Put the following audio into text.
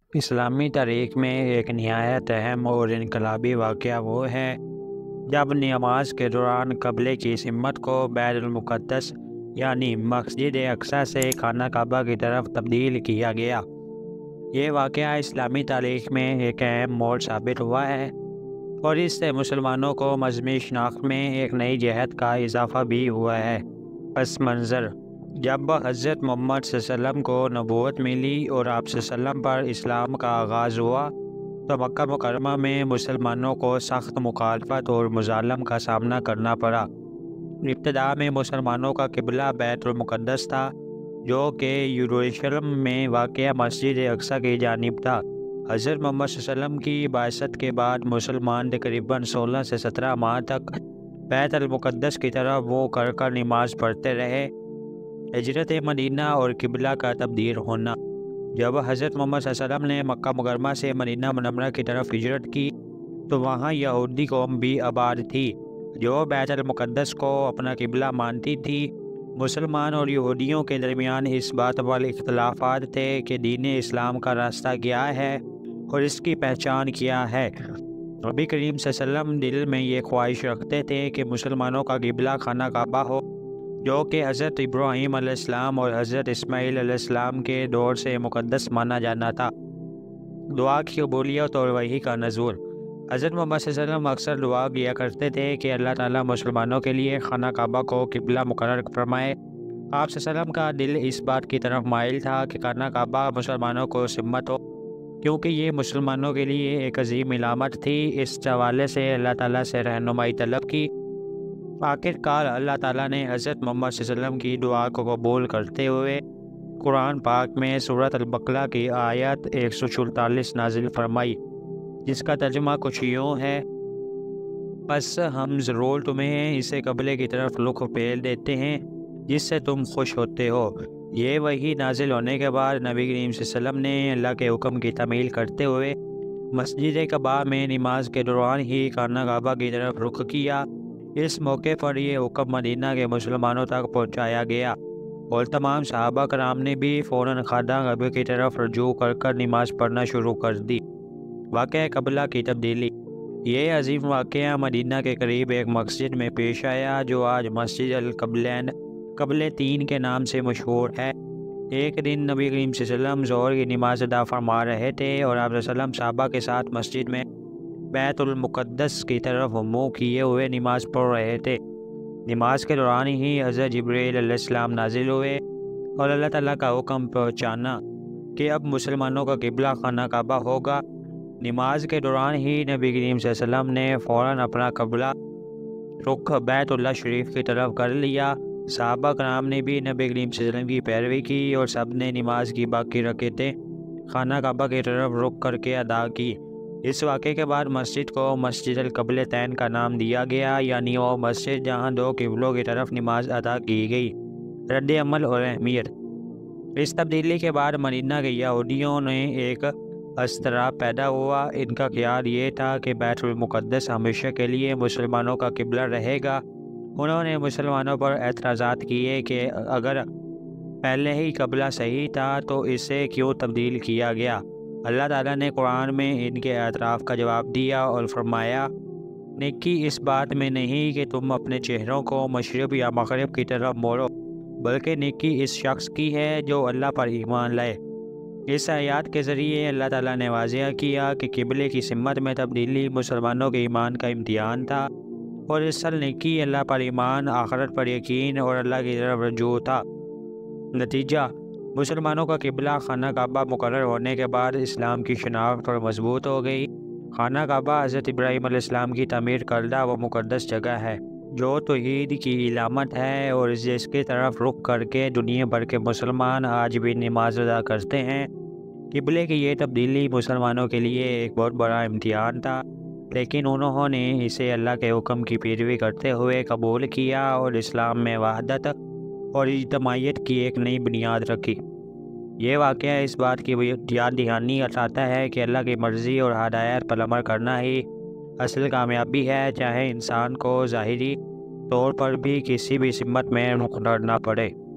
اسلامی تاریخ میں ایک نہایت اہم اور انقلابی واقعہ وہ ہے جب نماز کے دوران قبلے کی سمت کو بیت المقدس یعنی مسجد اقصی سے خانہ کعبہ کی طرف تبدیل کیا گیا۔ یہ واقعہ اسلامی تاریخ میں ایک اہم موڑ ثابت ہوا ہے اور اس سے مسلمانوں کو مذہبی شناخت میں ایک نئی جہت کا اضافہ بھی ہوا ہے۔ پس منظر: جب حضرت محمد صلی اللہ علیہ وسلم کو نبوت ملی اور آپ صلی اللہ علیہ وسلم پر اسلام کا آغاز ہوا تو مکہ مکرمہ میں مسلمانوں کو سخت مخالفت اور مظالم کا سامنا کرنا پڑا۔ ابتدا میں مسلمانوں کا قبلہ بیت المقدس تھا، جو کہ یروشلم میں واقع مسجد اقصی کی جانب تھا۔ حضرت محمد صلی اللہ علیہ وسلم کی بعثت کے بعد مسلمان تقریباً 16 سے 17 ماہ تک بیت المقدس کی طرف منہ کر نماز پڑھتے رہے۔ ہجرت مدینہ اور قبلہ کا تبدیل ہونا: جب حضرت محمد صلی اللہ علیہ وسلم نے مکہ مکرمہ سے مدینہ منورہ کی طرف ہجرت کی تو وہاں یہودی قوم بھی آباد تھی جو بیت المقدس کو اپنا قبلہ مانتی تھی۔ مسلمان اور یہودیوں کے درمیان اس بات پر اختلافات تھے کہ دین اسلام کا راستہ کیا ہے اور اس کی پہچان کیا ہے۔ نبی کریم صلی اللہ علیہ وسلم دل میں یہ خواہش رکھتے تھے کہ مسلمانوں کا قبلہ خانہ کعبہ ہو، جو کہ حضرت ابراہیم علیہ السلام اور حضرت اسماعیل علیہ السلام کے دور سے مقدس مانا جانا تھا۔ دعا کی قبولیت اور وحی کا نزول: حضرت محمد صلی اللہ علیہ وسلم اکثر دعا کیا کرتے تھے کہ اللہ تعالیٰ مسلمانوں کے لیے خانہ کعبہ کو قبلہ مقرر فرمائے۔ آپ صلی اللہ علیہ وسلم کا دل اس بات کی طرف مائل تھا کہ خانہ کعبہ مسلمانوں کو سمت ہو، کیونکہ یہ مسلمانوں کے لیے ایک عظیم علامت تھی۔ اس حوالے سے اللہ تعالیٰ سے رہنمائی طلب کی۔ آخرکار اللہ تعالیٰ نے حضرت محمد صلی اللہ علیہ وسلم کی دعا کو قبول کرتے ہوئے قرآن پاک میں سورۃ البقرہ کی آیت 144 نازل فرمائی، جس کا ترجمہ کچھ یوں ہے: پس ہم ضرور تمہیں اسے قبلے کی طرف رخ پھیر دیتے ہیں جس سے تم خوش ہوتے ہو۔ یہ وحی نازل ہونے کے بعد نبی کریم صلی اللہ علیہ وسلم نے اللہ کے حکم کی تعمیل کرتے ہوئے مسجد کعبہ میں نماز کے دوران ہی خانہ کعبہ کی طرف رخ کیا۔ اس موقع پر یہ حکم مدینہ کے مسلمانوں تک پہنچایا گیا اور تمام صحابہ کرام نے بھی فوراً خانہ کعبہ کی طرف رجوع کر نماز پڑھنا شروع کر دی۔ واقعہ قبلہ کی تبدیلی: یہ عظیم واقعہ مدینہ کے قریب ایک مسجد میں پیش آیا جو آج مسجد القبلین قبلہ تین کے نام سے مشہور ہے۔ ایک دن نبی کریم صلی اللہ علیہ وسلم ظہر کی نماز ادا فرما رہے تھے اور آپ صلی اللہ علیہ وسلم صحابہ کے ساتھ مسجد میں بیت المقدس کی طرف منہ کیے ہوئے نماز پڑھ رہے تھے۔ نماز کے دوران ہی حضرت جبرائیل علیہ السلام نازل ہوئے اور اللہ تعالیٰ کا حکم پہنچانا کہ اب مسلمانوں کا قبلہ خانہ کعبہ ہوگا۔ نماز کے دوران ہی نبی کریم صلی اللہ علیہ وسلم نے فوراً اپنا قبلہ رخ بیت اللہ شریف کی طرف کر لیا۔ صحابہ کرام نے بھی نبی کریم صلی اللہ علیہ وسلم کی پیروی کی اور سب نے نماز کی باقی رکعتیں خانہ کعبہ کی طرف رخ کر کے ادا کی۔ اس واقعے کے بعد مسجد کو مسجد القبلتین کا نام دیا گیا، یعنی وہ مسجد جہاں دو قبلوں کی طرف نماز ادا کی گئی۔ رد عمل اور اہمیت: اس تبدیلی کے بعد مدینہ کے یہودیوں نے ایک اضطراب پیدا ہوا۔ ان کا خیال یہ تھا کہ بیت المقدس ہمیشہ کے لیے مسلمانوں کا قبلہ رہے گا۔ انہوں نے مسلمانوں پر اعتراضات کیے کہ اگر پہلے ہی قبلہ صحیح تھا تو اسے کیوں تبدیل کیا گیا۔ اللہ تعالیٰ نے قرآن میں ان کے اعتراف کا جواب دیا اور فرمایا: نیکی اس بات میں نہیں کہ تم اپنے چہروں کو مشرق یا مغرب کی طرف موڑو، بلکہ نیکی اس شخص کی ہے جو اللہ پر ایمان لائے۔ اس آیات کے ذریعے اللہ تعالیٰ نے واضح کیا کہ قبلے کی سمت میں تبدیلی مسلمانوں کے ایمان کا امتحان تھا اور اصل نیکی اللہ پر ایمان، آخرت پر یقین اور اللہ کی طرف رجوع تھا۔ نتیجہ: مسلمانوں کا قبلہ خانہ کعبہ مقرر ہونے کے بعد اسلام کی شناخت اور مضبوط ہو گئی۔ خانہ کعبہ حضرت ابراہیم علیہ السلام کی تعمیر کردہ وہ مقدس جگہ ہے جو توحید کی علامت ہے اور جس کی طرف رخ کر کے دنیا بھر کے مسلمان آج بھی نماز ادا کرتے ہیں۔ قبلے کی یہ تبدیلی مسلمانوں کے لیے ایک بہت بڑا امتحان تھا، لیکن انہوں نے اسے اللہ کے حکم کی پیروی کرتے ہوئے قبول کیا اور اسلام میں وحدت اور اجتماعیت کی ایک نئی بنیاد رکھی۔ یہ واقعہ اس بات کی یاد دہانی اٹھاتا ہے کہ اللہ کی مرضی اور ہدایت پر عمل کرنا ہی اصل کامیابی ہے، چاہے انسان کو ظاہری طور پر بھی کسی بھی سمت میں رخ کرنا پڑے۔